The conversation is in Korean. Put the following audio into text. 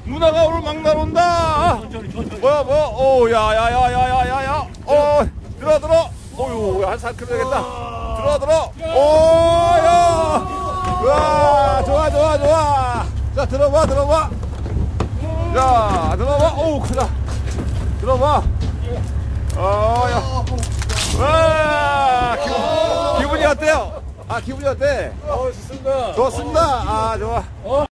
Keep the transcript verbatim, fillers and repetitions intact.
누나가 오늘 막 날온다. 뭐야 뭐야. 오 야야야야야야야. 어 들어 들어. 오유 한 삼 킬로미터 되겠다. 들어 들어. 오야. 와 좋아 좋아 좋아. 자 들어봐 들어봐. 자 들어봐. 오 크다. 들어봐. 어야. 와 기분, 기분이 어때요? 아 기분이 어때? 어, 좋습니다. 좋습니다. 아 좋아.